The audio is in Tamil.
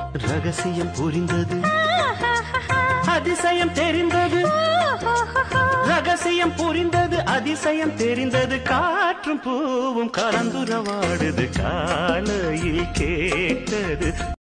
ரகசியம் புரிந்தது, அதிசயம் தெரிந்தது. ரகசியம் புரிந்தது, அதிசயம் தெரிந்தது. காற்றும் பூவும் கலந்துரவாடுது, காலையில் கேட்டது.